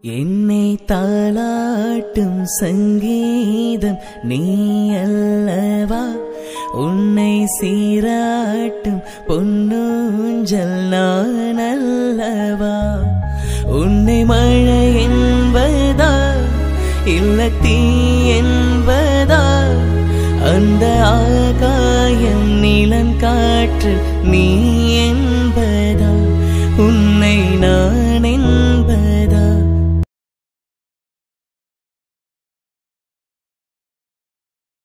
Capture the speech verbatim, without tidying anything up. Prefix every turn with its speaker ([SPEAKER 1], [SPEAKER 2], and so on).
[SPEAKER 1] என்னை தாளாட்டும் சங்கீதம் நீ அல்லவா, உன்னை சீராட்டும் பொன்னூஞ்சல் நான் அல்லவா. உன்னை மழை என்பதா இல்ல தீ என்பதா, அந்த ஆகாயம் நிலம் காற்று நீ என்